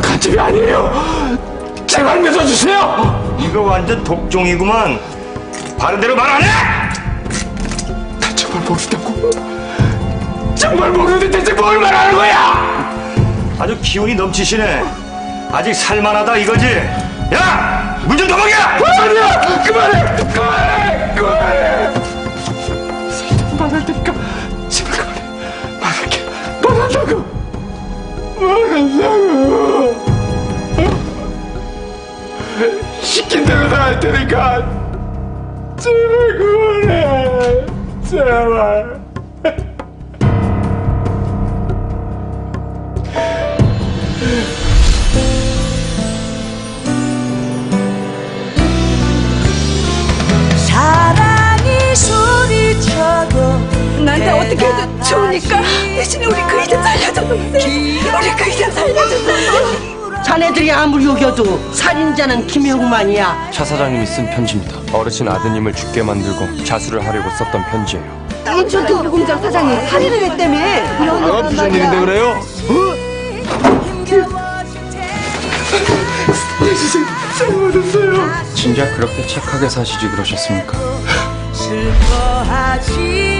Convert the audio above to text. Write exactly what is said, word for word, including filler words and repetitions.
간첩이 아니에요. 제발 믿어주세요. 이거 완전 독종이구만. 바른 대로 말 안 해? 나 정말 모른다고. 정말 모르는데 대체 뭘 말하는 거야? 아주 기운이 넘치시네. 아직 살만하다 이거지? 야! 물 좀 더 먹여! 아니야! 그만해! 그만해! 그만해! 말할 테니까 제발 그만해. 말할게. 말한다고. 말한다고. 시킨 대로 다 할 테니까 제발 그만해. 제발. 사랑이 소리쳐도 나한테 어떻게 해도 좋으니까 대신에 우리 그 이름 살려줘. 우리 그 이름 살려줘. 자네들이 아무리 여겨도 살인자는 김영만이야. 차 사장님이 쓴 편지입니다. 어르신 아드님을 죽게 만들고 자수를 하려고 썼던 편지예요. 인천 도로공장 사장이 살인을 했다며. 아, 무슨 일인데 그래요? 잘못했어요. 진작 그렇게 착하게 사시지 그러셨습니까? 슬퍼하지